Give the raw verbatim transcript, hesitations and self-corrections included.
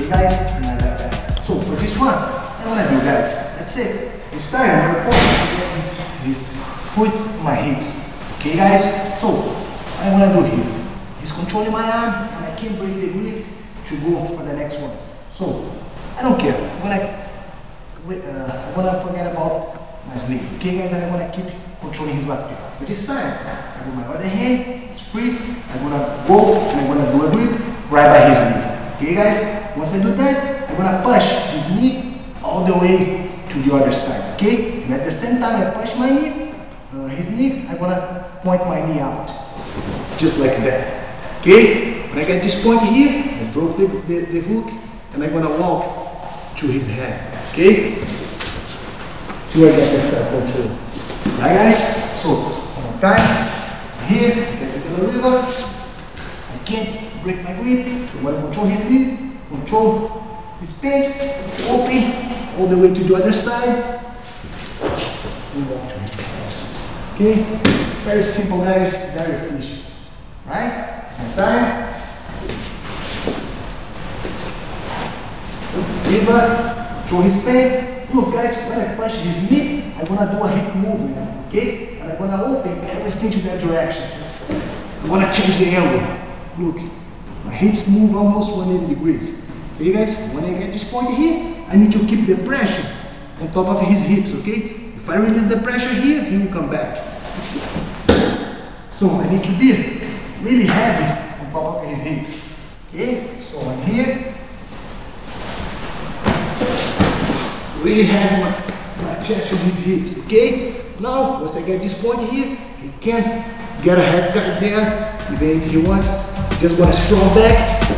guys, and my left hand. So for this one, I'm gonna do, guys, that's it. This time I'm gonna get his, his foot on my hips. Okay guys, so what I'm gonna do here, he's controlling my arm and I can't break the grip to go for the next one. So I don't care. I'm gonna, uh, I'm gonna forget about my sleeve. Okay guys, I'm gonna keep controlling his left hand. But this time, I got my other hand, it's free. I'm gonna go and I'm gonna do a grip right by his knee. Okay guys, once I do that, I'm gonna push his knee all the way to the other side. Okay, and at the same time I push my knee, uh, his knee, I'm gonna point my knee out, just like that. Okay, when I get this point here, I broke the, the, the hook, and I'm gonna walk to his head. Okay, till I get the side control. Right guys, so one more time, here, get to the river, I can't break my grip, so I'm gonna control his knee, control his peg, open, all the way to the other side, and walk to his head. Okay, very simple guys, very efficient. Right? One time. Riva, control his peg. Look guys, when I push his knee, I'm gonna do a hip movement, okay? And I'm gonna open everything to that direction. I'm gonna change the angle. Look, my hips move almost one hundred eighty degrees. Okay guys, when I get this point here, I need to keep the pressure on top of his hips, okay? If I release the pressure here, he will come back. So I need to be really heavy on top of his hips. Okay, so I'm here. Really heavy my, my chest on his hips, okay? Now, once I get this point here, he can get a half guard there, even if he wants. Just gonna sprawl back